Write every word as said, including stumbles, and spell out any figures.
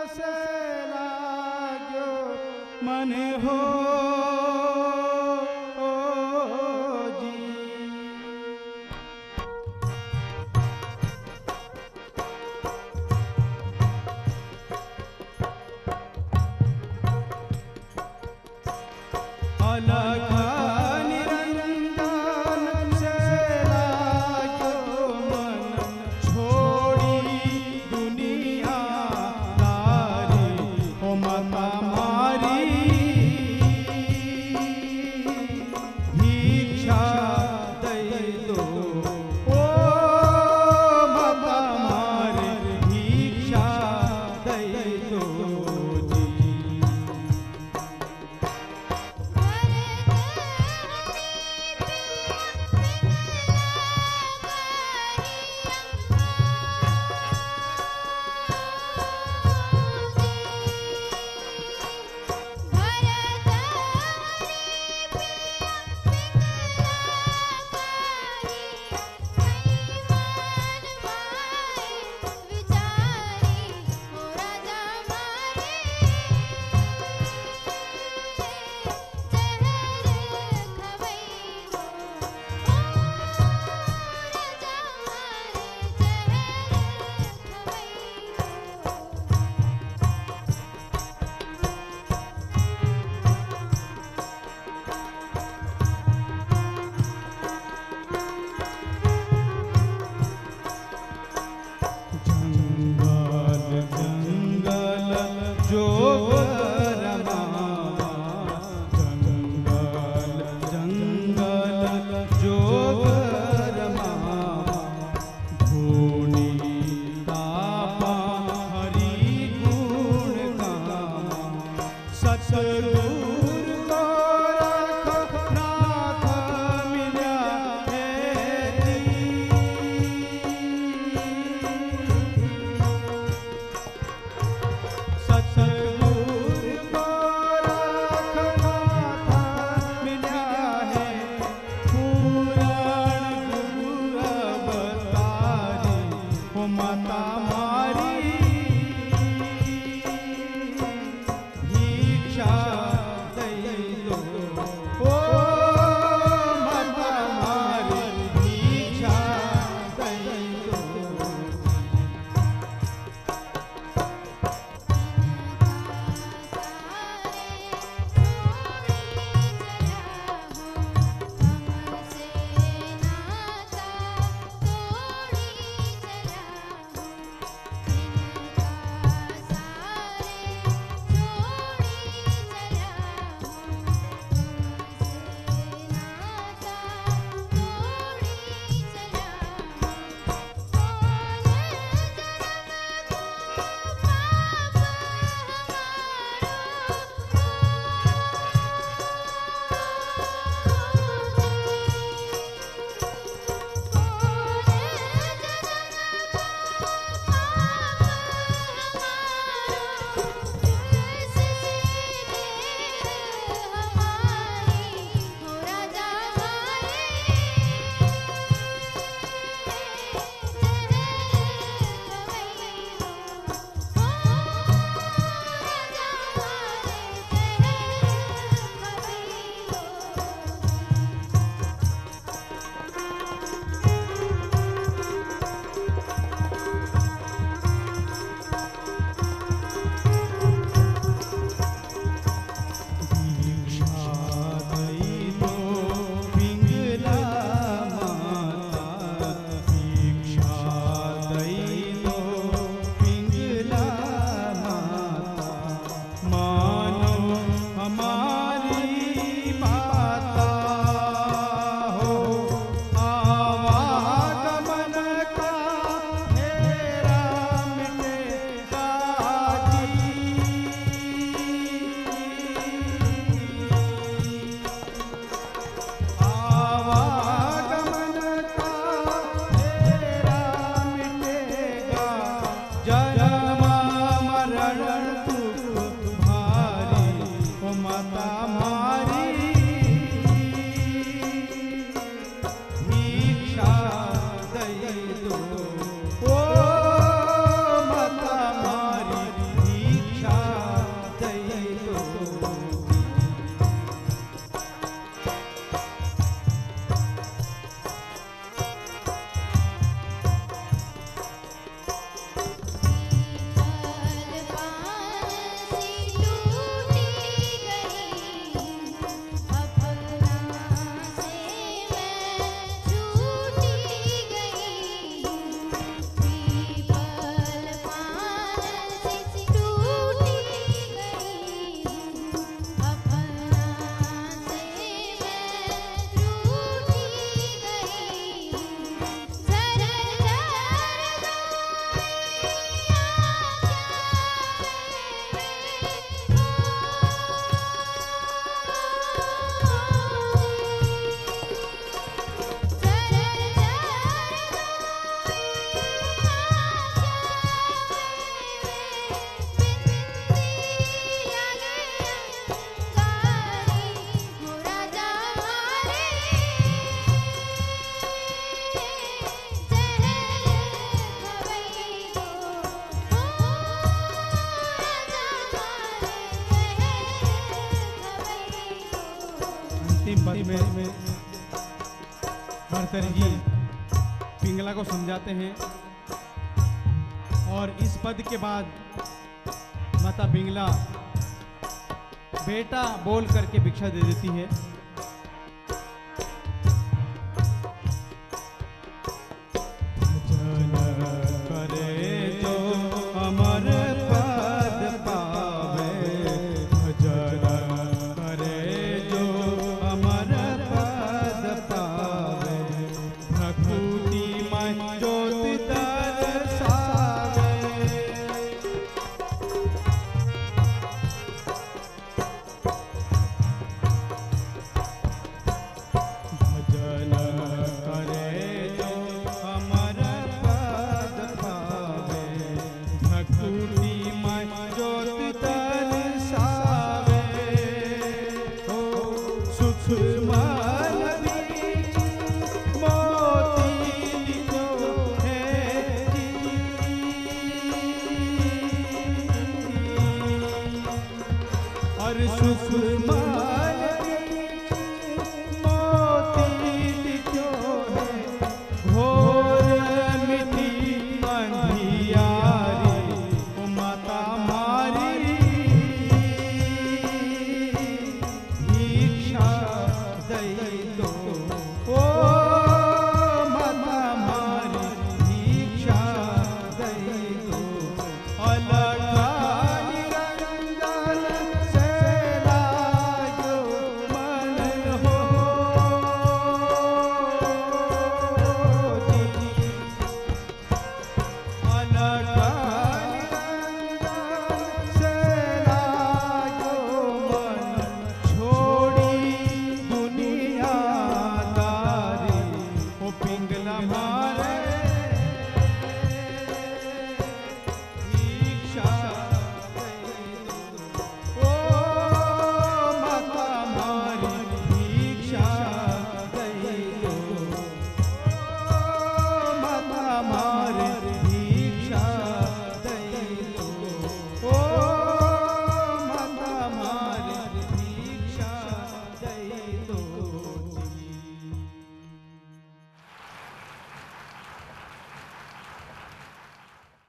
से लाग्यो मन हो जी। अलग निरंजन से लाग्यो मन छोड़ी दुनिया दारी ओ माता मारी भिक्षा दई दो ओ माता मारी भिक्षा दई दो जी। माता मारी भिक्षा दई दो ओ माता मारी भिक्षा दई दो। में भर्तृहरि जी पिंगला को समझाते हैं और इस पद के बाद माता पिंगला बेटा बोल करके भिक्षा दे देती है। भजन करे जो अमर पद पावे, भजन करे जो अमर पद पावे, भक्ति में ज्योति दर्शावे। भजन करे जो अमर पद पावे, भक्ति में ज्योति दर्शावे। ओ सूक्ष्म मोती जो है और सूक्ष्म अलग